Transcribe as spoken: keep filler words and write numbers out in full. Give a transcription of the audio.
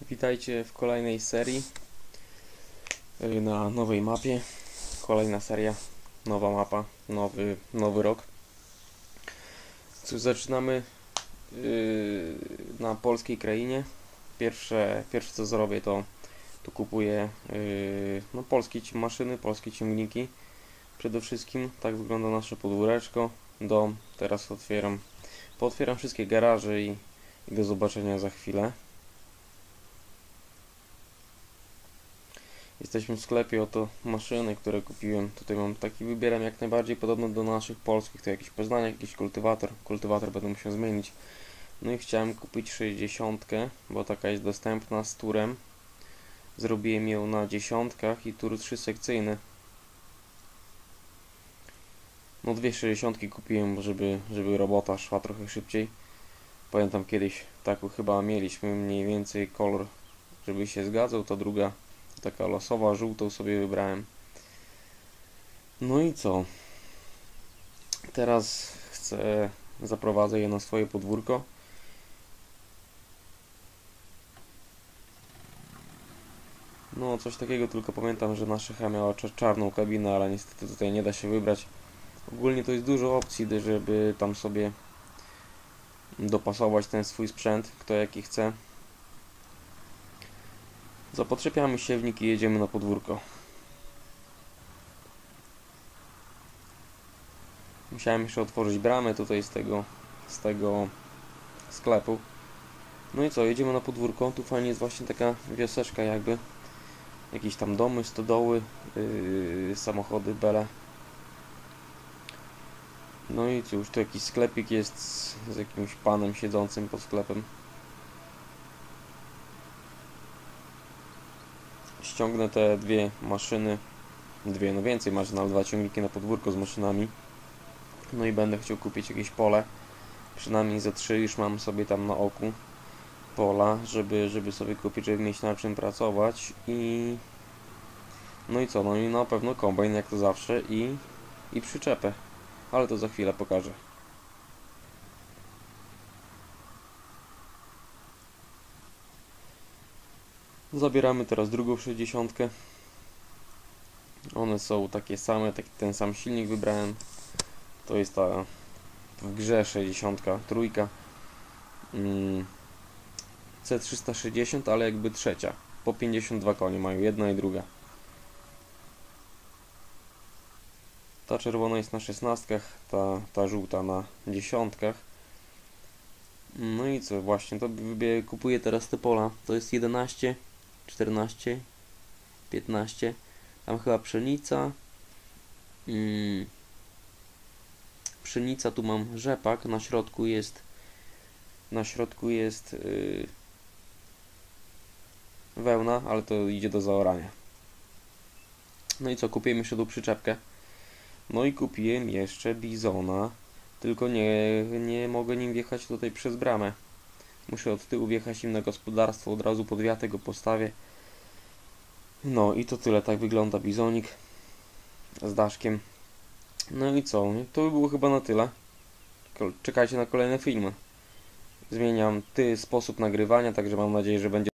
Witajcie w kolejnej serii y, na nowej mapie. Kolejna seria, nowa mapa, nowy, nowy rok. Cóż, zaczynamy yy, na polskiej krainie. Pierwsze, pierwsze co zrobię to, to kupuję yy, no, polskie maszyny, polskie ciągniki. Przede wszystkim tak wygląda nasze podwóreczko, dom. Teraz otwieram, pootwieram wszystkie garaże i, i do zobaczenia za chwilę. Jesteśmy w sklepie, oto maszyny, które kupiłem. Tutaj mam taki, wybieram jak najbardziej podobny do naszych polskich. To jakiś Poznaniak, jakiś kultywator. Kultywator będę musiał zmienić. No i chciałem kupić sześćdziesiątkę, bo taka jest dostępna z turem. Zrobiłem ją na dziesiątkach i tur trzysekcyjny. No dwie sześćdziesiątki kupiłem, żeby, żeby robota szła trochę szybciej. Pamiętam kiedyś taką chyba mieliśmy mniej więcej kolor, żeby się zgadzał, to druga taka losowa, żółtą sobie wybrałem. No i co? Teraz chcę, zaprowadzę je na swoje podwórko. No coś takiego, tylko pamiętam, że nasza H miała czarną kabinę, ale niestety tutaj nie da się wybrać. Ogólnie to jest dużo opcji, żeby tam sobie dopasować ten swój sprzęt, kto jaki chce. Zapotrzepiamy siewnik i jedziemy na podwórko. Musiałem jeszcze otworzyć bramę tutaj z tego, z tego sklepu. No i co, jedziemy na podwórko. Tu fajnie jest właśnie taka wioseczka jakby. Jakieś tam domy, stodoły, yy, samochody, bele. No i cóż, tu jakiś sklepik jest z, z jakimś panem siedzącym pod sklepem. Ściągnę te dwie maszyny, dwie, no więcej maszyn, ale dwa ciągniki na podwórko z maszynami. No i będę chciał kupić jakieś pole. Przynajmniej ze trzy już mam sobie tam na oku pola, żeby, żeby sobie kupić, żeby mieć na czym pracować. I no i co, no i na pewno kombajn jak to zawsze i, i przyczepę. Ale to za chwilę pokażę. Zabieramy teraz drugą sześćdziesiątkę. One są takie same, taki ten sam silnik wybrałem. To jest ta w grze sześćdziesiątka trójka. C trzysta sześćdziesiąt, ale jakby trzecia. Po pięćdziesiąt dwa konie mają, jedna i druga. Ta czerwona jest na szesnastkach, ta, ta żółta na dziesiątkach. No i co, właśnie, to kupuję teraz te pola. To jest jedenaście, czternaście, piętnaście. Tam chyba pszenica. Hmm. Pszenica, tu mam rzepak, na środku jest na środku jest yy, wełna, ale to idzie do zaorania. No i co, kupiłem jeszcze tą przyczepkę. No i kupiłem jeszcze bizona, tylko nie, nie mogę nim wjechać tutaj przez bramę. Muszę od tyłu wjechać im na gospodarstwo, od razu pod wiatę go postawię. No i to tyle, tak wygląda bizonik z daszkiem. No i co, to by było chyba na tyle. Czekajcie na kolejne filmy. Zmieniam ty sposób nagrywania, także mam nadzieję, że będzie